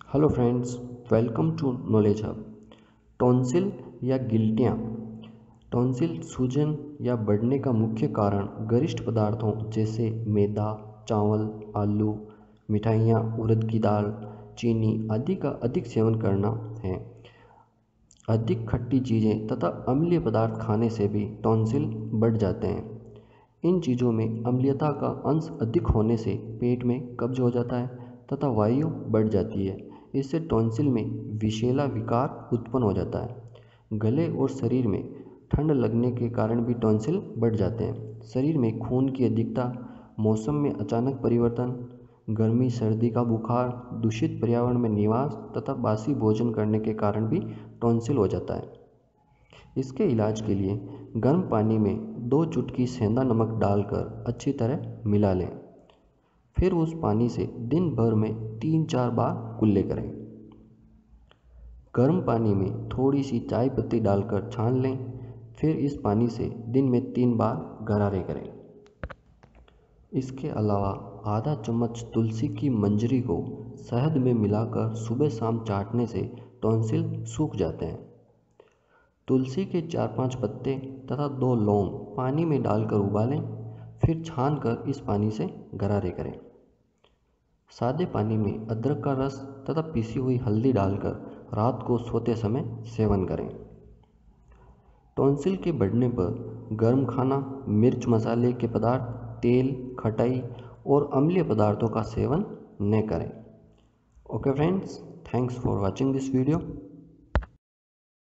Hello friends, welcome to knowledge hub. Tonsil या गिल्टियाँ। Tonsil सूजन या बढ़ने का मुख्य कारण गरिष्ठ पदार्थों जैसे मैदा, चावल, आलू, मिठाइयाँ, उड़द की दाल, चीनी आदि का अधिक सेवन करना है। अधिक खट्टी चीज़ें तथा अम्लीय पदार्थ खाने से भी टॉन्सिल बढ़ जाते हैं। इन चीज़ों में अम्लीयता का अंश अधिक होने से पेट में कब्ज हो जाता है तथा वायु बढ़ जाती है। इससे टॉन्सिल में विषैला विकार उत्पन्न हो जाता है। गले और शरीर में ठंड लगने के कारण भी टॉन्सिल बढ़ जाते हैं। शरीर में खून की अधिकता, मौसम में अचानक परिवर्तन, गर्मी सर्दी का बुखार, दूषित पर्यावरण में निवास तथा बासी भोजन करने के कारण भी टॉन्सिल हो जाता है। इसके इलाज के लिए गर्म पानी में 2 चुटकी सेंधा नमक डालकर अच्छी तरह मिला लें। फिर उस पानी से दिन भर में 3-4 बार कुल्ले करें। गर्म पानी में थोड़ी सी चाय पत्ती डालकर छान लें। फिर इस पानी से दिन में 3 बार गरारे करें। इसके अलावा आधा चम्मच तुलसी की मंजरी को शहद में मिलाकर सुबह शाम चाटने से टॉन्सिल सूख जाते हैं। तुलसी के 4-5 पत्ते तथा 2 लौंग पानी में डालकर उबालें, फिर छानकर इस पानी से गरारे करें। सादे पानी में अदरक का रस तथा पीसी हुई हल्दी डालकर रात को सोते समय सेवन करें। टॉन्सिल के बढ़ने पर गर्म खाना, मिर्च मसाले के पदार्थ, तेल, खटाई और अम्लीय पदार्थों का सेवन न करें। Okay friends, thanks for watching this video.